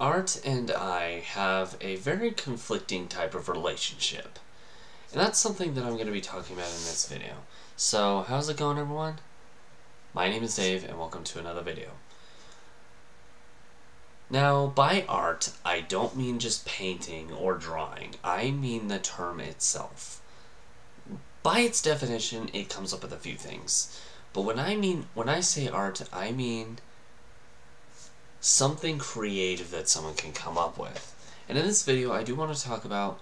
Art and I have a very conflicting type of relationship. And that's something that I'm going to be talking about in this video. So, how's it going, everyone? My name is Dave, and welcome to another video. Now, by art, I don't mean just painting or drawing. I mean the term itself. By its definition, it comes up with a few things. But when I say art, I mean something creative that someone can come up with. And in this video, I do want to talk about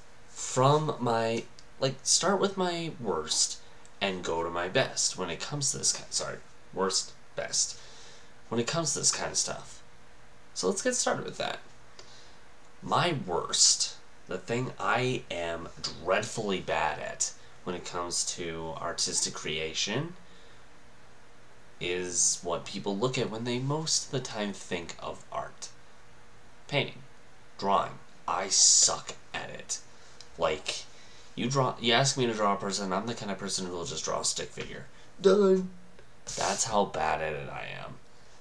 start with my worst and go to my best when it comes to this worst, best. When it comes to this kind of stuff. So let's get started with that. My worst, the thing I am dreadfully bad at when it comes to artistic creation, is what people look at when they most of the time think of art. Painting. Drawing. I suck at it. Like, you ask me to draw a person, I'm the kind of person who will just draw a stick figure. Done. That's how bad at it I am.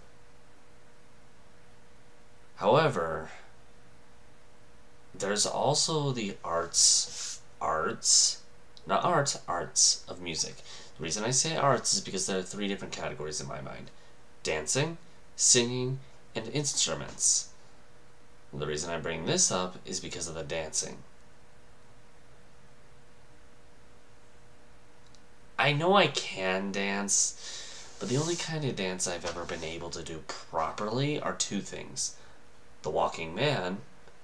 However, there's also the arts of music. The reason I say arts is because there are three different categories in my mind. Dancing, singing, and instruments. And the reason I bring this up is because of the dancing. I know I can dance, but the only kind of dance I've ever been able to do properly are two things. The Walking Man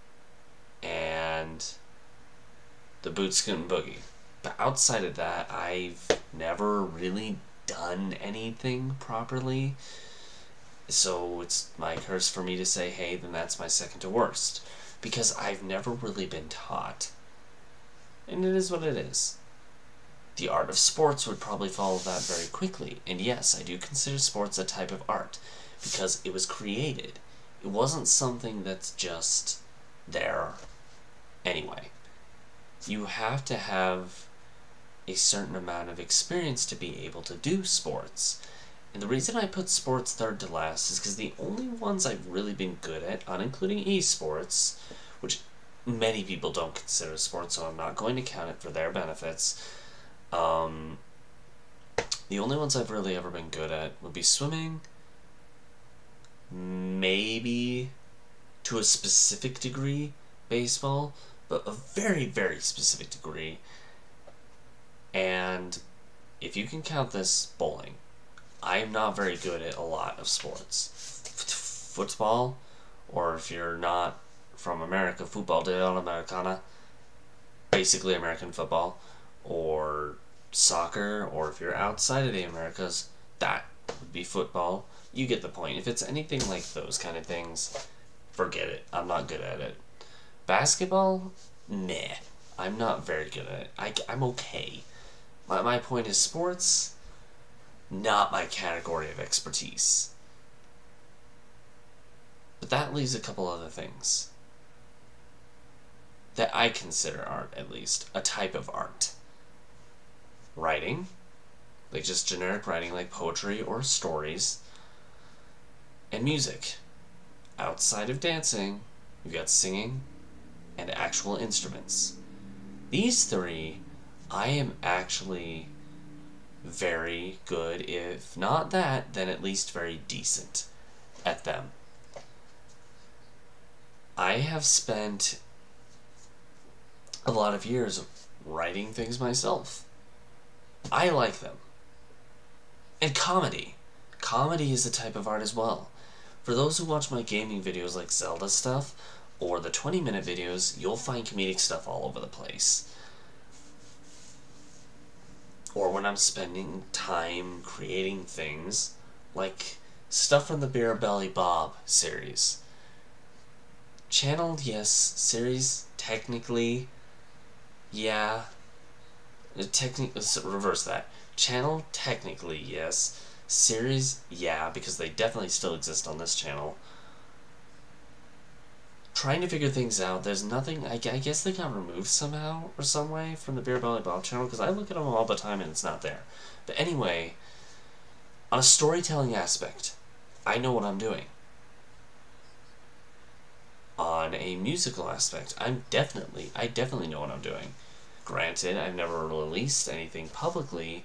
and the Boot Scootin' Boogie. But outside of that, I've never really done anything properly. So it's my curse for me to say, hey, then that's my second to worst. Because I've never really been taught. And it is what it is. The art of sports would probably follow that very quickly. And yes, I do consider sports a type of art. Because it was created. It wasn't something that's just there anyway. You have to have a certain amount of experience to be able to do sports. And the reason I put sports third to last is because the only ones I've really been good at, not including esports, which many people don't consider sports, so I'm not going to count it for their benefits. The only ones I've really ever been good at would be swimming, maybe to a specific degree baseball, but a very, very specific degree. And if you can count this, bowling. I am not very good at a lot of sports. Football, or if you're not from America, football de Americana, basically American football, or soccer, or if you're outside of the Americas, that would be football. You get the point. If it's anything like those kind of things, forget it. I'm not good at it. Basketball? Meh. I'm not very good at it. I'm okay. My point is sports, not my category of expertise. But that leaves a couple other things that I consider art, at least, a type of art. Writing, like just generic writing like poetry or stories, and music. Outside of dancing, you've got singing and actual instruments. These three, I am actually very good, if not that, then at least very decent at them. I have spent a lot of years writing things myself. I like them. And comedy. Comedy is a type of art as well. For those who watch my gaming videos like Zelda stuff, or the 20-minute videos, you'll find comedic stuff all over the place. Or when I'm spending time creating things, like stuff from the Beer Belly Bob series. Channeled, yes. Series, technically, yeah. Reverse that. Channel, technically, yes. Series, yeah, because they definitely still exist on this channel. Trying to figure things out, there's nothing, I guess they got removed somehow or some way from the Beer Belly Bob channel, because I look at them all the time and it's not there. But anyway, on a storytelling aspect, I know what I'm doing. on a musical aspect. I definitely know what I'm doing. Granted, I've never released anything publicly,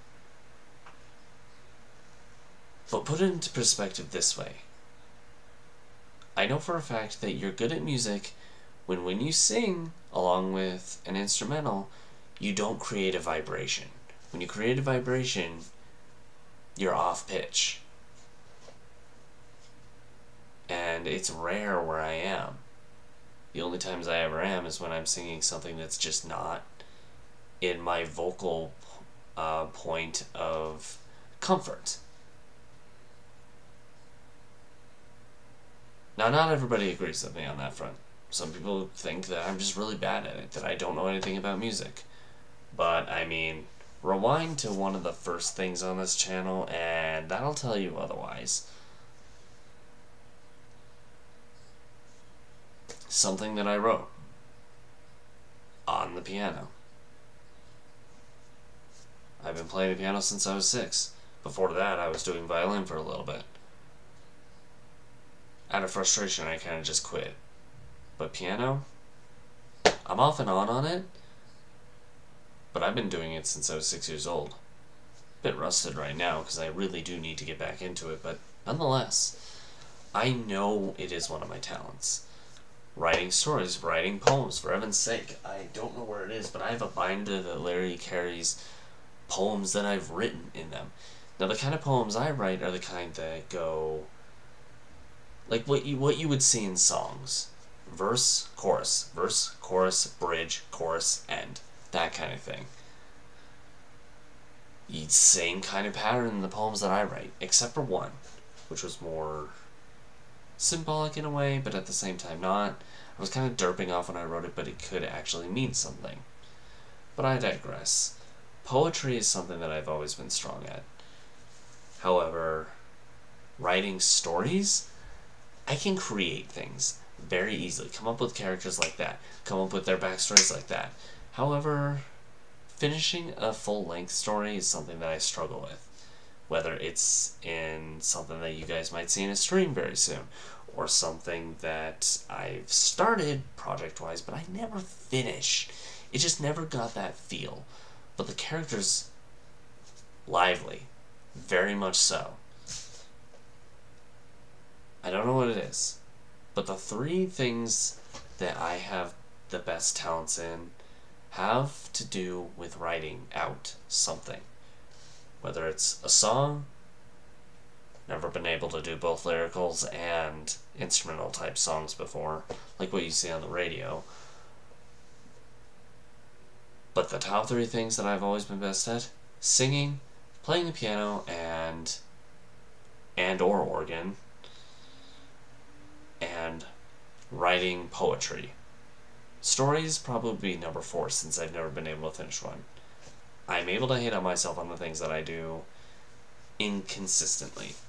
but put it into perspective this way. I know for a fact that you're good at music when you sing along with an instrumental, you don't create a vibration. When you create a vibration, you're off pitch. And it's rare where I am. The only times I ever am is when I'm singing something that's just not in my vocal point of comfort. Now, not everybody agrees with me on that front. Some people think that I'm just really bad at it, that I don't know anything about music. But, I mean, rewind to one of the first things on this channel, and that'll tell you otherwise. Something that I wrote on the piano. I've been playing the piano since I was 6. Before that, I was doing violin for a little bit. Out of frustration, I kind of just quit. But piano, I'm off and on it, but I've been doing it since I was 6 years old. A bit rusted right now because I really do need to get back into it, but nonetheless, I know it is one of my talents. Writing stories, writing poems, for heaven's sake. I don't know where it is, but I have a binder that Larry carries poems that I've written in them. Now, the kind of poems I write are the kind that go like what you would see in songs. Verse, chorus, bridge, chorus, end. That kind of thing. Same kind of pattern in the poems that I write, except for one, which was more symbolic in a way, but at the same time not. I was kind of derping off when I wrote it, but it could actually mean something. But I digress. Poetry is something that I've always been strong at. However, writing stories, I can create things very easily. Come up with characters like that. Come up with their backstories like that. However, finishing a full-length story is something that I struggle with. Whether it's in something that you guys might see in a stream very soon, or something that I've started project-wise, but I never finish. It just never got that feel. But the character's lively. Very much so. I don't know what it is, but the 3 things that I have the best talents in have to do with writing out something. Whether it's a song, never been able to do both lyricals and instrumental type songs before, like what you see on the radio. But the top 3 things that I've always been best at: singing, playing the piano, and or organ, and writing poetry. Stories probably be number 4 since I've never been able to finish one. I'm able to hate on myself on the things that I do inconsistently.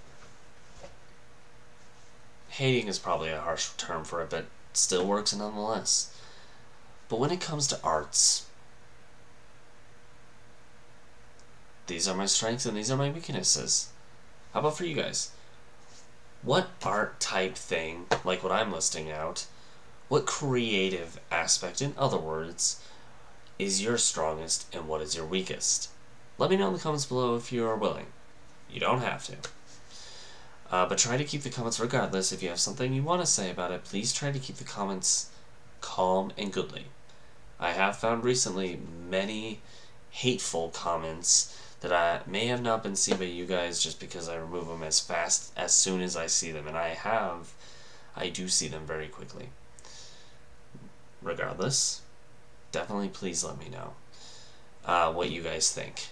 Hating is probably a harsh term for it, but still works nonetheless. But when it comes to arts, these are my strengths and these are my weaknesses. How about for you guys? What art type thing, like what I'm listing out, what creative aspect, in other words, is your strongest and what is your weakest? Let me know in the comments below if you are willing. You don't have to. But try to keep the comments regardless. If you have something you want to say about it, please try to keep the comments calm and goodly. I have found recently many hateful comments that I may have not been seen by you guys just because I remove them as soon as I see them, and I do see them very quickly. Regardless, definitely please let me know what you guys think.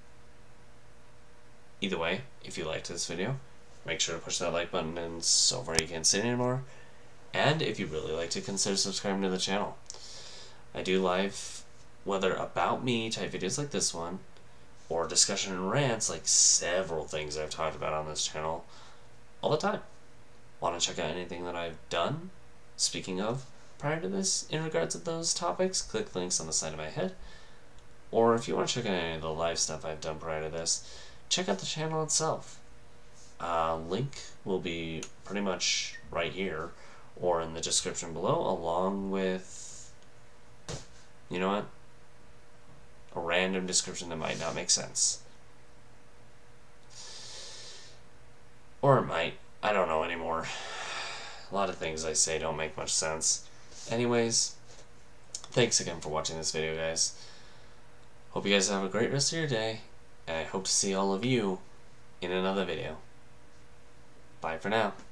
Either way, if you liked this video, make sure to push that like button and so far you can't see it anymore. And if you really like to, consider subscribing to the channel. I do live, whether about me type videos like this one, or discussion and rants like several things I've talked about on this channel all the time. Want to check out anything that I've done, speaking of, prior to this, in regards to those topics, click links on the side of my head. Or if you want to check out any of the live stuff I've done prior to this, check out the channel itself. Link will be pretty much right here, or in the description below, along with, you know what, a random description that might not make sense. Or it might. I don't know anymore. A lot of things I say don't make much sense. Anyways, thanks again for watching this video, guys. Hope you guys have a great rest of your day, and I hope to see all of you in another video. Bye for now.